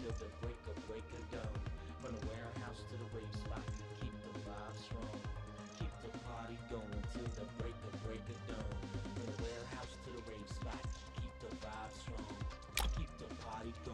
till the break of dawn. From the warehouse to the rave spot, keep the vibe strong. Keep the party going till the break of dawn. From the warehouse to the rave spot, keep the vibe strong. Keep the party going.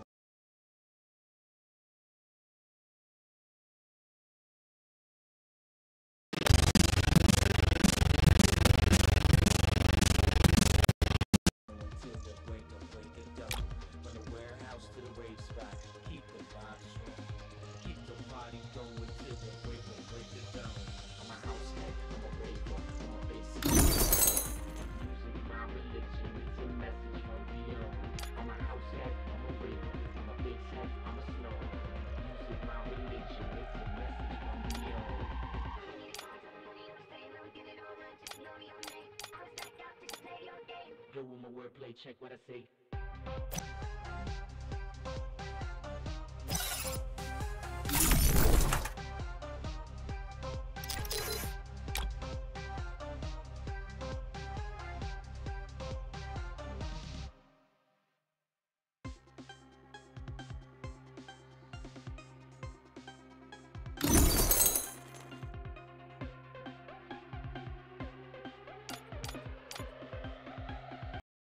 Till the break of dawn. From the warehouse to the rave spot, keep the vibe strong. Keep the party going till the break of dawn. I'm a house head, I'm a raver, I'm a basic. Music, my religion, it's a message from beyond. I'm a house head, I'm a raver, I'm a bass head, I'm a snore. Music, my religion, it's a message from beyond. Go with my wordplay, check what I say.